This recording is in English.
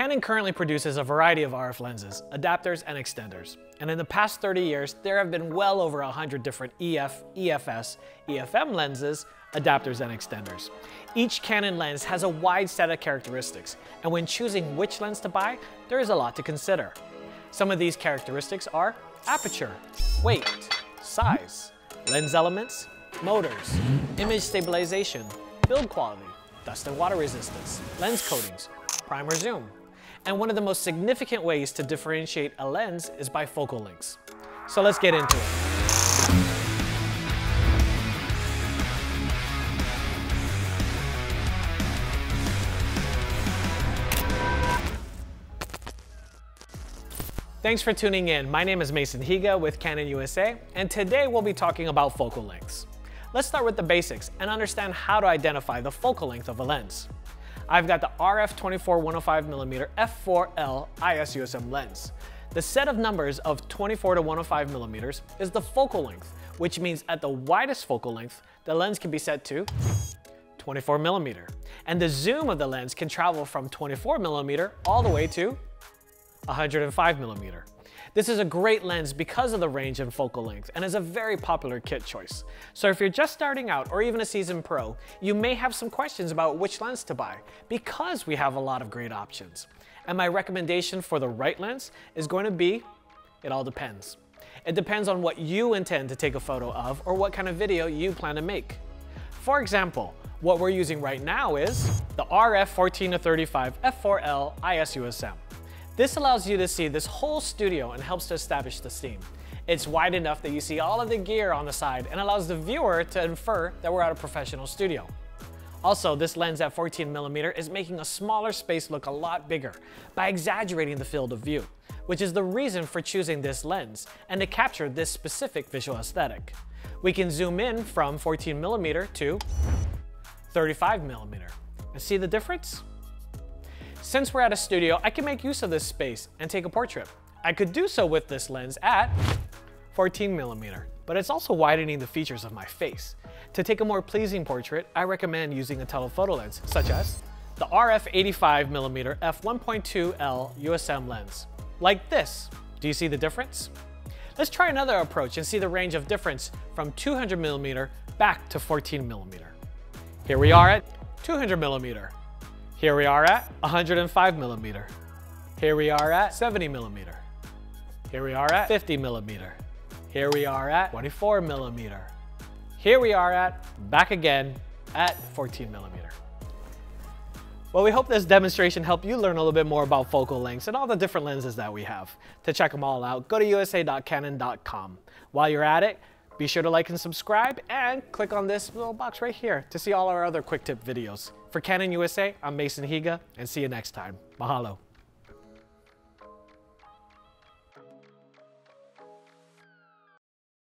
Canon currently produces a variety of RF lenses, adapters, and extenders. And in the past 30 years, there have been well over 100 different EF, EFS, EFM lenses, adapters, and extenders. Each Canon lens has a wide set of characteristics, and when choosing which lens to buy, there is a lot to consider. Some of these characteristics are aperture, weight, size, lens elements, motors, image stabilization, build quality, dust and water resistance, lens coatings, primer zoom. And one of the most significant ways to differentiate a lens is by focal lengths. So let's get into it. Thanks for tuning in. My name is Mason Higa with Canon USA, and today we'll be talking about focal lengths. Let's start with the basics and understand how to identify the focal length of a lens. I've got the RF 24-105mm f4L IS-USM lens. The set of numbers of 24 to 105mm is the focal length, which means at the widest focal length, the lens can be set to 24mm, and the zoom of the lens can travel from 24mm all the way to 105mm. This is a great lens because of the range and focal length and is a very popular kit choice. So if you're just starting out or even a seasoned pro, you may have some questions about which lens to buy because we have a lot of great options. And my recommendation for the right lens is going to be, it all depends. It depends on what you intend to take a photo of or what kind of video you plan to make. For example, what we're using right now is the RF 14-35 f4L IS-USM. This allows you to see this whole studio and helps to establish the scene. It's wide enough that you see all of the gear on the side and allows the viewer to infer that we're at a professional studio. Also, this lens at 14mm is making a smaller space look a lot bigger by exaggerating the field of view, which is the reason for choosing this lens and to capture this specific visual aesthetic. We can zoom in from 14mm to 35mm. And see the difference? Since we're at a studio, I can make use of this space and take a portrait. I could do so with this lens at 14mm, but it's also widening the features of my face. To take a more pleasing portrait, I recommend using a telephoto lens, such as the RF 85mm f1.2L USM lens. Like this. Do you see the difference? Let's try another approach and see the range of difference from 200mm back to 14mm. Here we are at 200mm. Here we are at 105mm. Here we are at 70mm. Here we are at 50mm. Here we are at 24mm. Here we are at, back again, at 14mm. Well, we hope this demonstration helped you learn a little bit more about focal lengths and all the different lenses that we have. To check them all out, go to usa.canon.com. While you're at it, be sure to like and subscribe and click on this little box right here to see all our other quick tip videos. For Canon USA, I'm Mason Higa, and see you next time. Mahalo.